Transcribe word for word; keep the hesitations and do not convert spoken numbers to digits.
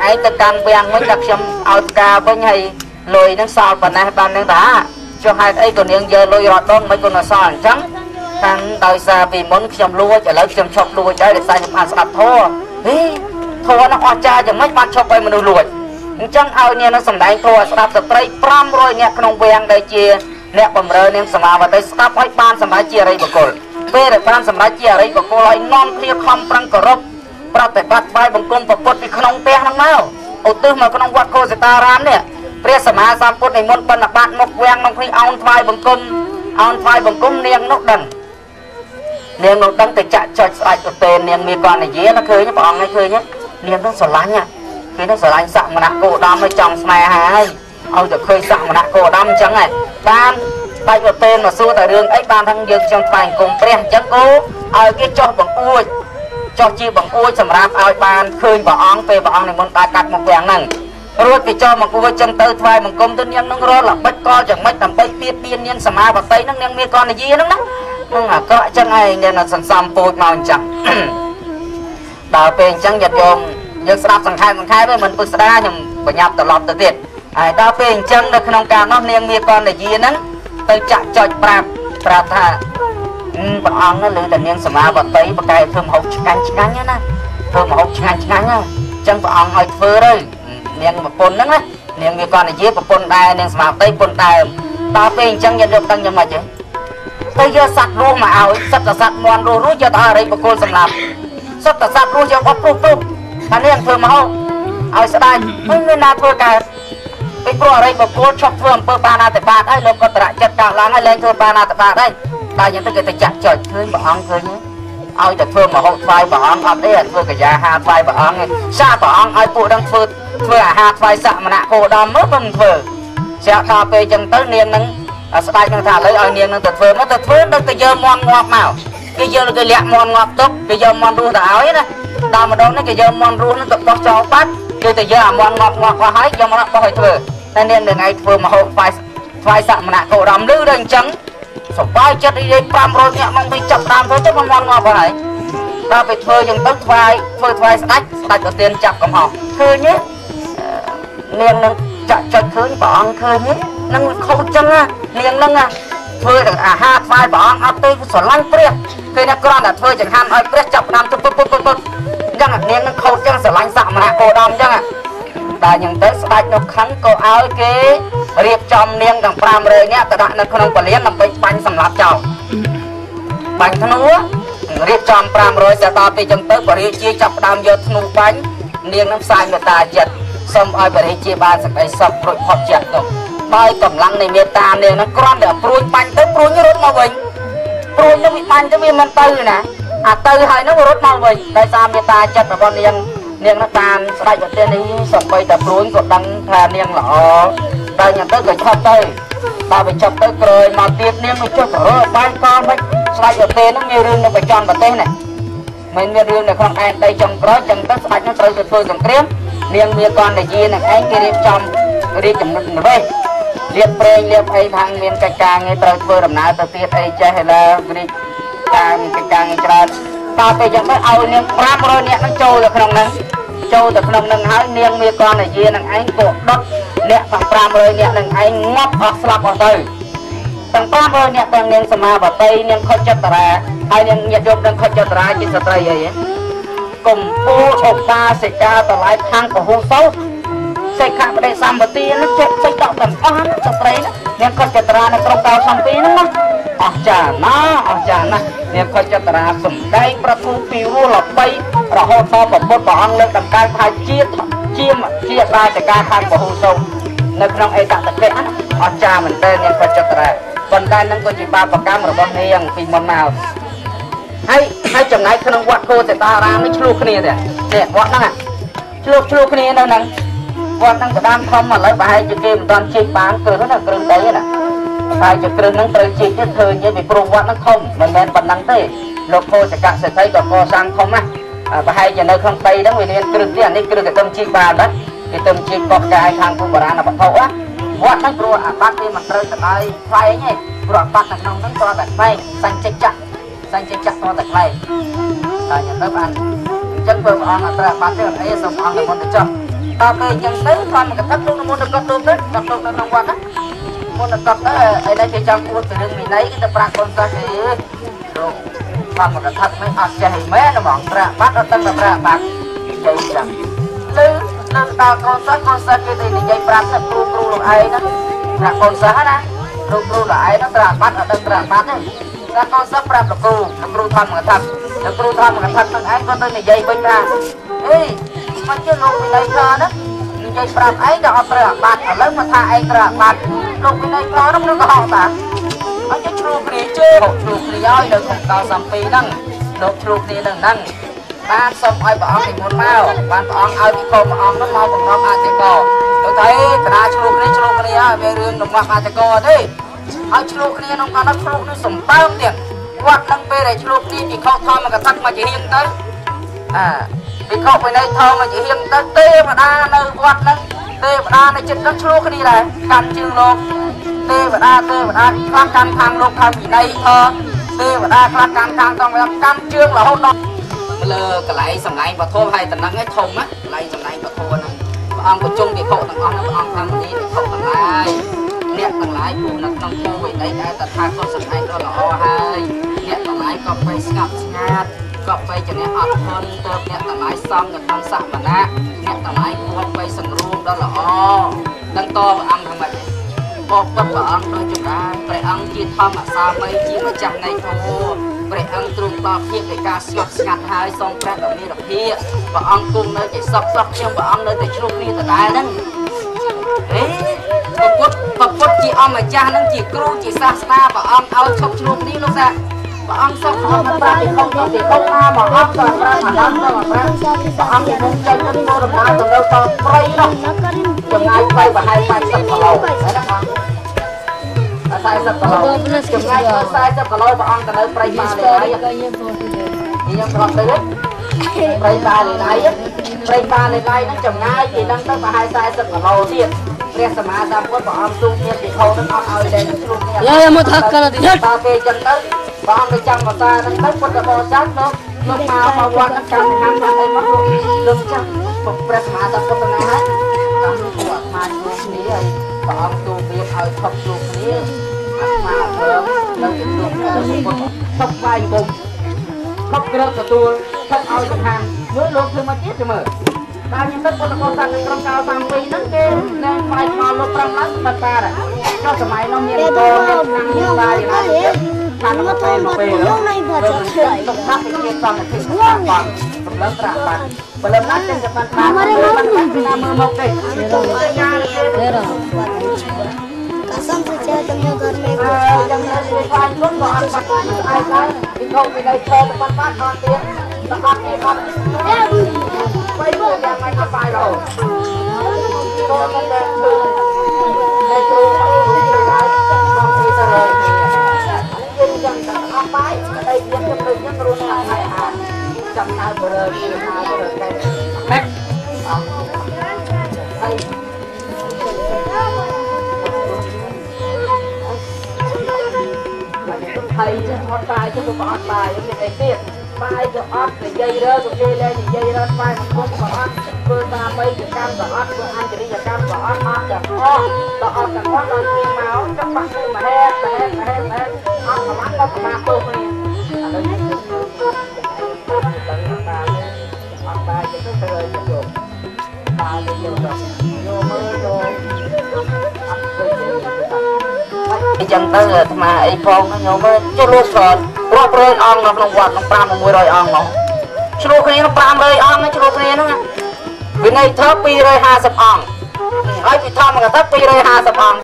ឯងទៅកាន់វាំងវិញដល់ខ្ញុំឲ្យផ្កាវិញហើយលុយនឹងសល់ប៉ុណ្ណេះបាននឹងតាចុះហេតុអីក៏នាងយកលុយរត់ដងមិនក៏នៅសល់អញ្ចឹងតាំងដោយសារពីមុនខ្ញុំលួចឥឡូវខ្ញុំឈប់លួចហើយដោយសារខ្ញុំបានស្ដាប់ធម៌ហីធម៌នោះអស្ចារ្យយ៉ាងម៉េចបានឈប់ឲ្យមនុស្សលួចអញ្ចឹងឲ្យនាងនឹងសម្ដែងធម៌ស្ដាប់ស្ត្រីប្រាំរយនាក់ក្នុងវាំងដែលជាអ្នកបំរើនាងសមាវតីស្ដាប់ឲ្យបានសម្រេចជាអរិយបុគ្គលពេលដែលបានសម្រេចជាអរិយបុគ្គលឲ្យនាំគ្នាខំប្រឹងគោរពប្រតិបត្តិបាយបង្គំប្រពុតពីក្នុងផ្ទះហ្នឹងមកឧទ្ទិសមកក្នុងវត្តកោសិតារាមនេះព្រះសម្មាសម្ពុទ្ធនិមន្តបិណ្ឌបាតមុខវាំងក្នុងគ្នាអោនថ្វាយបង្គំអោនថ្វាយបង្គំនាងនោះដឹងនាងនោះដឹងទៅចាក់ចុចស្ដេចឧទេនាងមានកណ្ដយាណាឃើញព្រះអង្គឲ្យឃើញនាងនោះស្រឡាញ់គេនោះស្រឡាញ់សមណៈគោដំឲ្យចង់ស្នេហាហើយឲ្យទៅឃើញសមណៈគោដំអញ្ចឹងហើយបានស្ដេចឧទេមកសួរតែរឿងអីបានថាយើងខ្ញុំថ្វាយបង្គំព្រះអញ្ចឹងគោឲ្យគេចុះបង្អួចចុះជាបង្អួចសម្រាប់ឲ្យបានឃើញព្រះអង្គពេលព្រះអង្គនិមន្តដើរកាត់មកវាំងហ្នឹងរួចពីចុះមកគួរចឹងទៅថ្វាយបង្គំទៅនាងនឹងរត់ល្បិចកលយ៉ាងម៉េចដើម្បីពៀតពៀននាងសមាវតីហ្នឹងនាងមានកណ្ដយាហ្នឹងណានឹងអាក្រក់ចឹងឯងនាងសន្សំពូជមកអញ្ចឹងដល់ពេលអញ្ចឹងញាតិញោមយើងស្ដាប់សង្ខេបសង្ខេបទៅមិនពុស្ដាខ្ញុំបញ្ញាប់ត្រឡប់ទៅទៀតហើយដល់ពេលអញ្ចឹងនៅក្នុងការនោះនាងមានកណ្ដយាហ្នឹងទៅចាក់ចុចប្រាប់ប្រាប់ថាព្រះអង្គលើតែនាងសមាវតីបកែធ្វើមហូបឆ្ងាញ់ឆ្ងាញ់ណាធ្វើមហូបឆ្ងាញ់ឆ្ងាញ់ណាអញ្ចឹងព្រះអង្គឲ្យធ្វើទៅនាងប្រពន្ធហ្នឹងណានាងមានកណ្ដយាប្រពន្ធដែរនាងសមាវតីប្រពន្ធដែរដល់ពេលអញ្ចឹងញាតិយកដឹងយ៉ាងម៉េចទេទៅយកសត្វរស់មកឲ្យសត្វសត្វមន់រស់រស់យកទៅអរិយបុគ្គលសម្រាប់សត្វសត្វរស់យកអត់ព្រុសព្រុសថានាងធ្វើមកឲ្យស្ដាយមិនមានណាធ្វើកើតពីព្រោះអរិយបុគ្គលឈប់ធ្វើអំពើបាណាតិបាតហើយលោកក៏ត្រចិត្តកើតឡើងហើយលែងធ្វើបាណាតិបាតហើយដល់យ៉ាងទៅគេទៅចាក់ចុចឃើញព្រះអង្គឃើញឲ្យតែធ្វើមហូបថ្វាយព្រះអង្គអត់ទេអត់ធ្វើកាយាហាថ្វាយព្រះអង្គសាព្រះអង្គឲ្យពួកនឹងធ្វើធ្វើអាហារថ្វាយសមណៈគោដំមើលមិនធ្វើស្រាប់ដល់ពេលចឹងទៅនាងនឹងស្ដេចនឹងថាឥឡូវឲ្យនាងនឹងទៅធ្វើមកទៅធ្វើដល់ទៅយកមន់ងាប់មកគេយកគេលាក់មន់ងាប់ទុកគេយកមន់រស់ទៅឲ្យណាដល់ម្ដងនេះគេយកមន់រស់នឹងទៅបោះចោលបាត់គេទៅយកអាមន់ងាប់ងាប់អស់ហើយយកមកបោះឲ្យធ្វើតែនាងនឹងឲ្យធ្វើមហូបថ្វាយថ្វាយសមណៈគោដំលឺដល់អញ្ចឹងសបាយចិត្តនិយាយប្រាំរយនាក់មកទៅចាប់តាមធ្វើទៅមន់ងាប់ហើយដល់ពេលធ្វើយ៉ាងទៅថ្វាយធ្វើថ្វាយស្ដេចស្ដេចក៏ទានចាប់កំហុសឃើញទេនាងនឹងចាក់ចុចឃើញព្រះអង្គឃើញទេនឹងខុសចឹងណានាងនឹងធ្វើទាំងអាហារថ្វាយព្រះអង្គអត់ទេស្រឡាញ់ព្រះគេណាគ្រាន់តែធ្វើចង្ហាន់ឲ្យព្រះចាប់តាមពុតពុតពុតពុតអញ្ចឹងនាងនឹងខុសចឹងស្រឡាញ់សមណៈគោដំអញ្ចឹងដល់យ៉ាងទៅស្ដេចនោះខឹងក៏ឲ្យគេរៀបចំនាងទាំងប្រាំរយនាក់ទៅដាក់នៅក្នុងពលានដើម្បីបាញ់សម្លាប់ចោលបាញ់ធ្នូរៀបចំប្រាំរយតែដល់ពេលចឹងទៅបរិជាចាប់ផ្ដើមយកធ្នូបាញ់នាងនឹងផ្សាយមេត្តាចិត្តសូមឲ្យបរិជាបានសេចក្តីសុខរួចផុតចិត្តនោះដោយកម្លាំងនៃមេត្តានាងនឹងគ្រាន់តែព្រួយបាញ់ទៅព្រួយរត់មកវិញព្រួយនឹងវាបាញ់ទៅវាមិនទៅណាអាទៅហើយនឹងរត់មកវិញដោយសារមេត្តាចិត្តរបស់នាងនាងនឹងបានស្ដេចប្រទេសនេះសំបីតែព្រួយក៏ដឹងថានាងល្អដល់យ៉ាងទៅក៏ឈប់ទៅដល់វាឈប់ទៅក្រោយមកទៀតនាងមិនចុះទៅរើបាយកលមិនស្ដេចប្រទេសនឹងមានរឿងនៅបច្ចុប្បន្នប្រទេសនេះមិនមានរឿងនៅក្នុងឯនដីចុងក្រោយចឹងទៅស្ដេចនឹងត្រូវទៅធ្វើសង្គ្រាមនាងមានកណ្ដយានឹងឯងគេរៀបចំរៀបចំណុចនវេលៀបប្រេងលៀបអីខាងមានកិច្ចការងារត្រូវធ្វើដំណើរទៅទៀតអីចេះហើយឡើរៀបការមានកិច្ចការងារច្រើនដល់ពេលចឹងទៅឲ្យនាងប្រាំរយនាក់នឹងចូលទៅក្នុងហ្នឹងចូលទៅក្នុងហ្នឹងហើយនាងមានកណ្ដយានឹងឯងក៏ដុតអ្នកទាំងប្រាំរយនាក់នឹងឯងងាប់អស់ស្លាប់អស់ទៅទាំងប្រាំរយនាក់ទាំងនាងសមាវតីនាងខុចចិត្តរាហើយនាងញាតិញោមនឹងខុចចិត្តរាជាស្ត្រីអីកំពូលឧបាសិកាតម្លៃខាងពហុសោសិក្ខាបដិសម្បទានឹងចេះចេះដកទាំងអស់ស្ត្រីនាងខុចចិត្តរានៅក្រុងកោសំពីហ្នឹងណាអស្ចារ្យណាអស្ចារ្យណានាងខុចចិត្តរាសំដែងប្រទូពីរស់ល្បីរហូតដល់ប្រពុតព្រះអង្គលើកតម្កើងថាជាជាជាបាសិកាខាងពហុសោនៅក្នុងអេតតកិអស្ចារ្យមែនទែននាងខុចចិត្តរាប៉ុន្តែនឹងក៏ជាបាបកម្មរបស់នាងពីមុនមកហើយហើយចំណែកក្នុងវត្តកោសិតារាមនេះឆ្លោះគ្នាទេនេះវត្តហ្នឹងឆ្លោះឆ្លោះគ្នានៅហ្នឹងវត្តហ្នឹងក៏បានធំឥឡូវប្រហែលជាគេមិនទាន់ជីកបានគ្រឹះណាគ្រឹះដីណាហើយជាគ្រឹះហ្នឹងត្រូវជីកទៀតឃើញទេពីព្រោះវត្តហ្នឹងធំមិនមែនប៉ុណ្ណឹងទេលោកកោសកសិទ្ធិក៏កសាងធំណាប្រហែលជានៅក្នុងដីហ្នឹងវាមានគ្រឹះទៀតនេះគ្រឹះក៏ទៅជីកបានដែរគេទៅជីកកោះកាយខាងពុបុរាណវត្ថុណាវត្តហ្នឹងព្រោះអាបាត់វាមិនត្រូវទៅឲ្យផ្លែងទេព្រោះអាបាត់នៅក្នុងហ្នឹងគ្រាន់តែផ្លែងសាញ់ចិច្ចៈសាញ់ចិច្ចៈគ្រាន់តែផ្លែងតែយ៉ាងទៅបានអញ្ចឹងព្រះអង្គអត្រាបាត់ទេអីសូមអង្គនិមន្តទៅចុះតើពេលចឹងទៅធម្មកថាលោកមុនទៅគាត់ទៅទៅគាត់ទៅក្នុងវត្តណាមុនទៅគាត់ទៅឯនេះគេចង់អួតពីរឿងវិន័យគេទៅប្រាក់កូនសិស្សគេលោកធម្មកថាមិនអត់ចេះមែនហ្មងប្រាក់បាត់អត់ដឹងតែប្រាក់បាត់និយាយចឹងលើនឹងដល់កូនសិស្សកូនសិស្សគេទៅនិយាយប្រាប់ថាគ្រូគ្រូលោកឯងណាប្រាក់កូនសិស្សណាគ្រូគ្រូលោកឯងណាប្រាក់បាត់អត់ដឹងប្រាក់បាត់ទេតែកូនសិស្សប្រាប់លោកគ្រូលោកគ្រូធម្មកថាលោកគ្រូធម្មកថានឹងឯងក៏ទៅនិយាយវិញថាអេមកជាលោកវិន័យខណានិយាយប្រាប់ឯងក៏អត់ប្រាក់បាត់ឥឡូវមកថាឯងប្រាក់បាត់លោកវិន័យខនោះនឹងក៏ហៅតាអញ្ចឹងជ្រូកគ្នាជើងជ្រូកគ្នាឲ្យនៅក្នុងកោសំពីហ្នឹងលោកជ្រូកគ្នានឹងហ្នឹងបានសូមឲ្យព្រះអង្គនិមន្តមកបានព្រះអង្គឲ្យពិខុព្រះអង្គនោះមកបំរុងអធិការទៅតែកណាជ្រូកគ្នាជ្រូកគ្នាវារឿងរបស់អធិការទេឲ្យជ្រូកគ្នាក្នុងកណ្ដាលជ្រូកនេះសំបើមទៀតវត្តនឹងពេលដែលជ្រូកនេះពិខុធម្មកថាមកជាហៀងទៅអាពិខុវិន័យធម៌មកជាហៀងទៅទេវតានៅវត្តហ្នឹងទេវតានៅចិត្តនឹងជ្រូកគ្នាដែរកាន់ជើងលោកទេវតាទេវតាខ្លះកាន់ខាងលោកខាងវិន័យធម៌ទេវតាខ្លះកាន់ខាងតង់កាន់ជើងរហូតដល់លើកន្លែងសម្ដែងពធហើយតំណឹងឲ្យធំណាកន្លែងសម្ដែងពធហ្នឹងព្រះអង្គប្រជុំពិខុទាំងអស់ព្រះអង្គខាងនេះពិខុទាំងឡាយអ្នកទាំងឡាយគូនៅក្នុងគូវិន័យដែលតថាគតសម្ដែងដ៏ល្អហើយអ្នកទាំងឡាយក៏បីស្ងប់ស្ងាត់ក៏បីជាអ្នកអត់ធន់ទៅអ្នកទាំងឡាយសំនៅក្នុងសមណៈអ្នកទាំងឡាយគួរបីសង្រួមដ៏ល្អដឹងតព្រះអង្គថាម៉េចបបពុតព្រះអង្គដូចចម្រើនព្រះអង្គជាធម្មសាមីជាម្ចាស់នៃធម៌ព្រះអង្គទ្រង់តបភាពនៃការស្ងប់ស្ងាត់ហើយសូមព្រះដ៏មានភាពព្រះអង្គគង់នៅជាសពសពខ្ញុំព្រះអង្គនៅតែជ្រុះគ្នាដដែលហ្នឹងអេព្រះពុទ្ធព្រះពុទ្ធជាអម្ចាស់ហ្នឹងជាគ្រូជាសាសនាព្រះអង្គឲ្យឈប់ជ្រុះគ្នាលោកតាព្រះអង្គសុខអមតាពិខុសពីគុំណាមកអត់ក៏ប្រាំអានទៅប្រាំព្រះអង្គនឹងចេញទៅដំណើរទៅនៅតព្រៃនោះចម្ងាយទៅប្រហែលប៉ែតសិបគីឡូហើយណាបងតែសិបគីឡូចម្ងាយទៅខ្សែសិបគីឡូព្រះអង្គទៅនៅព្រៃបាលេណៃខ្ញុំប្រាប់ទៅព្រៃបាលេណៃព្រៃបាលេណៃហ្នឹងចម្ងាយពីហ្នឹងទៅប្រហែលខ្សែសិបគីឡូទៀតព្រះសម្មាសម្ពុទ្ធព្រះអង្គទូមានពិខុនឹងអត់ឲ្យដែលជ្រុះគ្នាយ៉ាមកថាកលទៀតតើពេលចឹងទៅព្រះអង្គទៅចាំភាសាហ្នឹងទៅពុទ្ធបរិស័ទលោកលោកមកមកវត្តហ្នឹងចាំខាងខាងអីមកលោកចាំព្រះសម្មាសម្ពុទ្ធណាហើយតាមពួកអាត្មាជួបគ្នាហើយព្រះអង្គទូមានឲ្យថប់ជួបគ្នាអាត្មាព្រមនៅជួបគ្នាទៅពុទ្ធថប់វាយគុំថប់ក្រឹកទទួលថប់ឲ្យទៅខាងមើលលោកធ្វើមកទៀតមើលតែខ្ញុំទឹកពុទ្ធបរិស័ទក្រុមកៅសាមពីហ្នឹងគេនៅវាយឆ្លងលោកប្រាំឡើងបាត់តាចុះសម័យនោះមានកោមានឆ្នាំមានបាយណាខាងនោះទៅពេលនោះនៃបាត់ទៅទុកដាក់ពីសំតិស្ថាប័នសម្លឹងប្រាក់បាត់បើលំណាស់ទាំងបានបានមិនបានពីណាមើលមកទេទៅយ៉ាងទេរកាសំទៅជាចំនួនគាត់មេចំនួនស្រីខ្លាញ់គុំក៏អត់បាត់អាយហើយពីខុសពីនៃឈរទៅបាត់បាត់អត់ទៀតតែអត់ទៀតអត់បាយមកយ៉ាងម៉េចក៏បាយរហូតចូលមកតែគឺតែគ្រូហើយមកពីទៅហើយយើងចាំតែអត់បាយតែយើងទៅយើងគ្រូនៅហើយអាចាំហៅបរិយាហៅបរិយាតែម៉េចអត់ហើយហើយចេះអត់បាយចេះក៏អត់បាយមានអីទៀតបាយក៏អត់និយាយរើក៏គេលែងនិយាយរើបាយមកគុំក៏អត់ធ្វើតាមបីកម្មក៏អត់ធ្វើអន្តរិយកម្មក៏អត់អត់ទាំងអស់ដល់អត់ទាំងអស់ដល់គេមកចាំបាក់គឺមហេតុមហេតុមហេតុមហេតុអត់ប្រមាណដល់ប្រមាណពោះនេះឥឡូវយើងទៅតាមអត់បាយទៅទៅយកបាយទៅយកទៅយកមើលយកអត់ទៅអញ្ចឹងទៅអាត្មាអីផងញោមចុះលួចច្រើនរាប់រយអង្គនៅក្នុងវត្តក្នុងប្រាំមួយរយអង្គនោះជ្រុះគ្នាប្រាំរយអង្គជ្រុះគ្នាហ្នឹងវិន័យធម៌ពីររយហាសិបអង្គហើយពីធម្មកថាពីររយហាសិបអង្គ